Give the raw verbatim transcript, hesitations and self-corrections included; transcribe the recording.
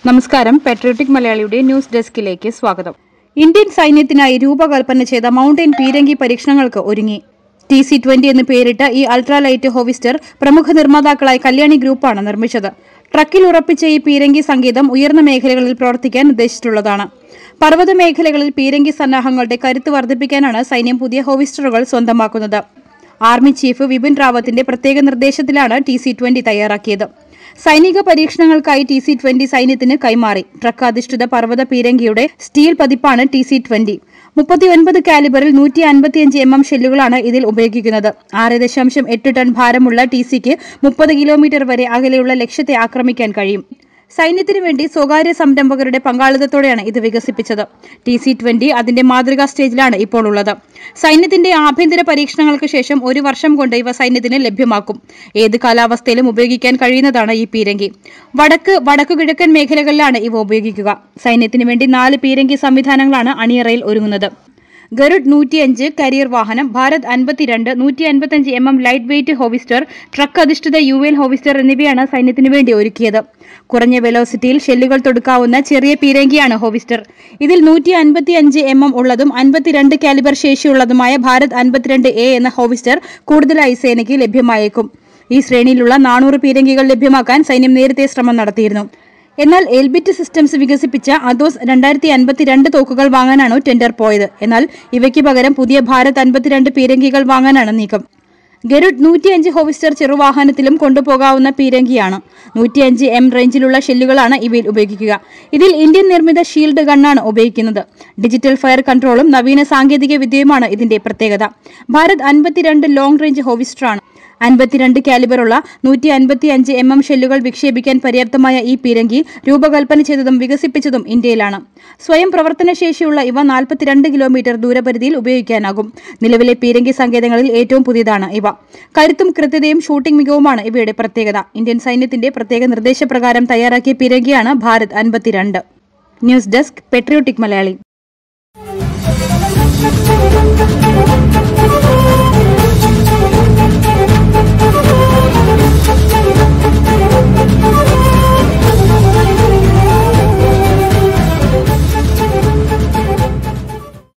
നമസ്കാരം. പെട്രിയോട്ടിക് മലയാളിയുടെ ന്യൂസ് ഡെസ്കിലേക്ക് സ്വാഗതം. ഇന്ത്യൻ സൈന്യത്തിനായി രൂപകൽപ്പന ചെയ്ത മൗണ്ടൻ പീരങ്കി പരീക്ഷണങ്ങൾക്ക് ഒരുങ്ങി. ടി സി ട്വന്റി എന്ന് പേരിട്ട ഈ അൾട്രാലൈറ്റ് ഹോവിസ്റ്റർ പ്രമുഖ നിർമ്മാതാക്കളായ കല്യാണി ഗ്രൂപ്പാണ് നിർമ്മിച്ചത്. ട്രക്കിൽ ഉറപ്പിച്ച ഈ പീരങ്കി സങ്കേതം ഉയർന്ന മേഖലകളിൽ പ്രവർത്തിക്കാൻ ഉദ്ദേശിച്ചിട്ടുള്ളതാണ്. പർവ്വത മേഖലകളിൽ പീരങ്കി സന്നാഹങ്ങളുടെ കരുത്ത് വർദ്ധിപ്പിക്കാനാണ് സൈന്യം പുതിയ ഹോവിസ്റ്ററുകൾ സ്വന്തമാക്കുന്നത്. ആർമി ചീഫ് വിപിൻ റാവത്തിന്റെ പ്രത്യേക നിർദ്ദേശത്തിലാണ് ടി സി ട്വന്റി തയ്യാറാക്കിയത്. സൈനിക പരീക്ഷണങ്ങൾക്കായി ടി സി ട്വന്റി സൈന്യത്തിന് കൈമാറി. ട്രക്ക് അധിഷ്ഠിത പർവ്വത പീരങ്കിയുടെ സ്റ്റീൽ പതിപ്പാണ് ടി സി ട്വന്റി. മുപ്പത്തിയൊൻപത് കാലിബറിൽ നൂറ്റി അൻപത്തിയഞ്ച് എം എം ഷെല്ലുകളാണ് ഇതിൽ ഉപയോഗിക്കുന്നത്. ആറ് ദശാംശം എട്ട് ടൺ ഭാരമുള്ള ടി സിക്ക് മുപ്പത് കിലോമീറ്റർ വരെ അകലെയുള്ള ലക്ഷ്യത്തെ ആക്രമിക്കാൻ കഴിയും. സൈന്യത്തിനു വേണ്ടി സ്വകാര്യ സംരംഭകരുടെ പങ്കാളിത്തത്തോടെയാണ് ഇത് വികസിപ്പിച്ചത്. ടി സി ട്വന്റി അതിന്റെ മാതൃകാ സ്റ്റേജിലാണ് ഇപ്പോൾ ഉള്ളത്. സൈന്യത്തിന്റെ ആഭ്യന്തര പരീക്ഷണങ്ങൾക്ക് ശേഷം ഒരു വർഷം കൊണ്ട് ഇവ സൈന്യത്തിന് ലഭ്യമാക്കും. ഏത് കാലാവസ്ഥയിലും ഉപയോഗിക്കാൻ കഴിയുന്നതാണ് ഈ പീരങ്കി. വടക്ക് വടക്കുകിഴക്കൻ മേഖലകളിലാണ് ഇവ ഉപയോഗിക്കുക. സൈന്യത്തിനു വേണ്ടി നാല് പീരങ്കി സംവിധാനങ്ങളാണ് അണിയറയിൽ ഒരുങ്ങുന്നത്. ഗരുഡ് നൂറ്റിയഞ്ച് കരിയർ വാഹനം, ഭാരത് അൻപത്തിരണ്ട്, നൂറ്റി അൻപത്തിയഞ്ച് എം എം ലൈറ്റ് വെയ്റ്റ് ഹോവിസ്റ്റർ, ട്രക്ക് അധിഷ്ഠിത യു എൽ ഹോവിസ്റ്റർ എന്നിവയാണ് സൈന്യത്തിനു വേണ്ടി ഒരുക്കിയത്. കുറഞ്ഞ വെലോസിറ്റിയിൽ ഷെല്ലുകൾ തൊടുക്കാവുന്ന ചെറിയ പീരങ്കിയാണ് ഹോവിസ്റ്റർ. ഇതിൽ നൂറ്റി അൻപത്തിയഞ്ച് എം എം ഉള്ളതും അൻപത്തിരണ്ട് കാലിബർ ശേഷിയുള്ളതുമായ ഭാരത് അൻപത്തിരണ്ട് എ എന്ന ഹോവിസ്റ്റർ കൂടുതലായി സേനയ്ക്ക് ലഭ്യമായേക്കും. ഈ ശ്രേണിയിലുള്ള നാനൂറ് പീരങ്കികൾ ലഭ്യമാക്കാൻ സൈന്യം നേരത്തെ ശ്രമം നടത്തിയിരുന്നു. എന്നാൽ എൽബിറ്റ് സിസ്റ്റംസ് വികസിപ്പിച്ച അതോസ് രണ്ടായിരത്തി അൻപത്തിരണ്ട് തോക്കുകൾ വാങ്ങാനാണ് ടെൻഡർ പോയത്. എന്നാൽ ഇവയ്ക്ക് പകരം പുതിയ ഭാരത് അൻപത്തിരണ്ട് പീരങ്കികൾ വാങ്ങാനാണ് നീക്കം. ഗരുഡ് നൂറ്റിയഞ്ച് ഹോവിസ്റ്റർ ചെറുവാഹനത്തിലും കൊണ്ടുപോകാവുന്ന പീരങ്കിയാണ്. നൂറ്റിയഞ്ച് എം റേഞ്ചിലുള്ള ഷെല്ലുകളാണ് ഇവയിൽ ഉപയോഗിക്കുക. ഇതിൽ ഇന്ത്യൻ നിർമ്മിത ഷീൽഡ് ഗണ്ണാണ് ഉപയോഗിക്കുന്നത്. ഡിജിറ്റൽ ഫയർ കൺട്രോളും നവീന സാങ്കേതിക വിദ്യയുമാണ് ഇതിന്റെ പ്രത്യേകത. ഭാരത് അൻപത്തിരണ്ട് ലോങ് റേഞ്ച് ഹോവിസ്റ്ററാണ്. അൻപത്തിരണ്ട് കാലിബറുള്ള നൂറ്റി അൻപത്തി അഞ്ച് എം എം ഷെല്ലുകൾ വിക്ഷേപിക്കാൻ പര്യാപ്തമായ ഈ പീരങ്കി രൂപകൽപ്പന ചെയ്തതും വികസിപ്പിച്ചതും ഇന്ത്യയിലാണ്. സ്വയം പ്രവർത്തനശേഷിയുള്ള ഇവ നാൽപ്പത്തിരണ്ട് കിലോമീറ്റർ ദൂരപരിധിയിൽ ഉപയോഗിക്കാനാകും. നിലവിലെ പീരങ്കി സങ്കേതങ്ങളിൽ ഏറ്റവും പുതിയതാണ് ഇവ. കരുത്തും കൃത്യതയും ഷൂട്ടിംഗ് മികവുമാണ് ഇവയുടെ പ്രത്യേകത. ഇന്ത്യൻ സൈന്യത്തിന്റെ പ്രത്യേക നിർദ്ദേശപ്രകാരം തയ്യാറാക്കിയ പീരങ്കിയാണ് ഭാരത് അൻപത്തിരണ്ട്. News desk, patriotic Malayali.